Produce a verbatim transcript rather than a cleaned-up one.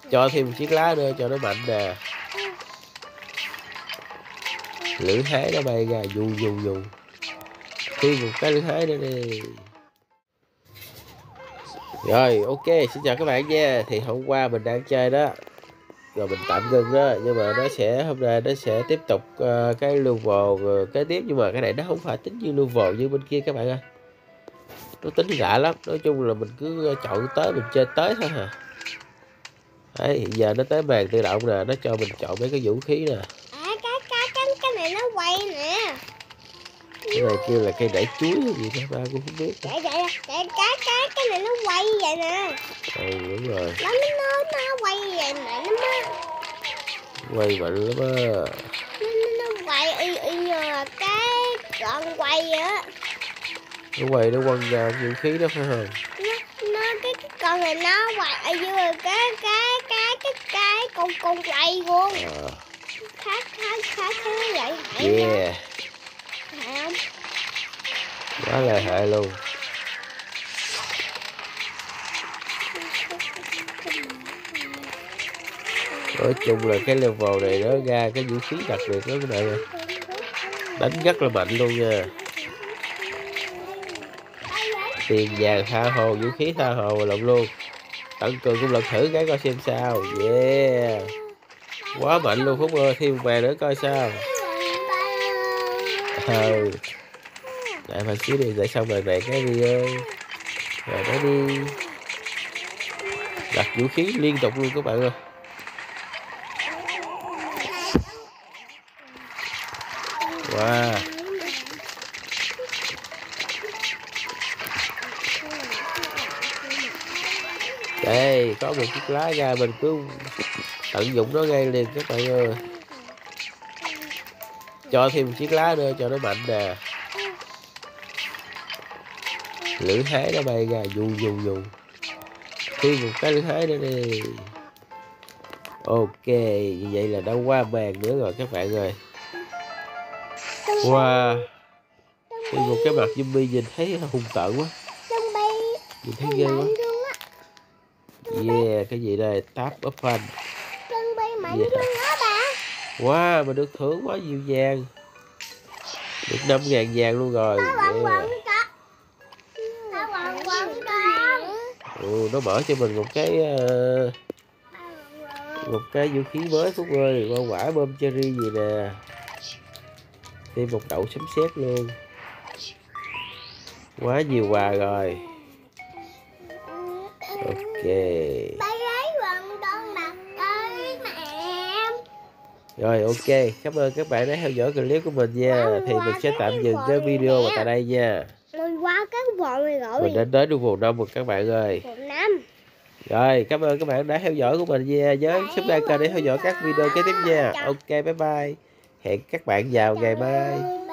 Cho thêm một chiếc lá nữa cho nó mạnh nè. Lưỡi hái nó bay ra dù dù dù. Thêm một cái lưỡi hái nữa đi. Rồi ok, xin chào các bạn nha. Thì hôm qua mình đang chơi đó, rồi mình tạm ngưng đó, nhưng mà nó sẽ hôm nay nó sẽ tiếp tục uh, cái level uh, kế tiếp, nhưng mà cái này nó không phải tính như level như bên kia các bạn ơi. Nó tính lạ lắm. Nói chung là mình cứ chọn tới mình chơi tới thôi hả. Đấy, hiện giờ nó tới màn tự động nè, nó cho mình chọn mấy cái vũ khí nè. À, cái cái cái cái này nó quay nè. Cái này kêu là cây đẩy chuối hay gì đó ba cũng không biết. Cái cái cái cái cái cái này nó quay vậy nè. Ừ đúng rồi. Nó nó nó quay vậy mà nó má. Quay mạnh lắm á. Nó, nó quay y y như cái con quay á. Nó quay nó quăng ra vũ khí đó phải không? Nó nó cái, cái con này nó quay y như cái cái cái cái cái con con quay luôn. À. Khác khác khác thế vậy hả? Yeah. Phải không? Quá là hại luôn. Nói chung là cái level này nó ra cái vũ khí đặc biệt đó các bạn ơi. Đánh rất là mạnh luôn nha. Tiền vàng tha hồ, vũ khí tha hồ lộn luôn. Tăng cường cũng lần thử cái coi xem sao. Yeah. Quá mạnh luôn Phúc ơi, thêm một vàng nữa coi sao. Ừ. Lại phải xíu đi để xong rồi này cái đi ơi. Rồi nó đi. Đặt vũ khí liên tục luôn các bạn ơi. Wow. Đây, có một chiếc lá ra mình cứ tận dụng nó ngay liền các bạn ơi. Cho thêm một chiếc lá nữa cho nó mạnh nè. Lưỡi hái nó bay ra dù dù dù. Thêm một cái lưỡi hái nữa đi. Ok, như vậy là đã qua màn nữa rồi các bạn ơi. Wow. Thêm một cái mặt zombie nhìn thấy hung tợn quá. Nhìn thấy ghê quá. Yeah, cái gì đây? Tap up fun. Yeah. Wow, mình được thưởng quá nhiều vàng. Được năm ngàn vàng luôn rồi. Yeah. Ừ, nó mở cho mình một cái uh, một cái vũ khí mới Phúc ơi. Qua quả bom cherry gì nè. Thêm một đậu sấm sét luôn. Quá nhiều quà rồi. Ok. Rồi ok, cảm ơn các bạn đã theo dõi clip của mình nha. Thì mình sẽ tạm dừng cái video tại đây nha. Mình qua cái vòng này rồi. Mình đến tới vùng năm rồi các bạn ơi. Vòng năm. Rồi, cảm ơn các bạn đã theo dõi của mình nha. Nhớ subscribe kênh để theo dõi các video kế tiếp nha. Ok, bye bye. Hẹn các bạn vào ngày mai.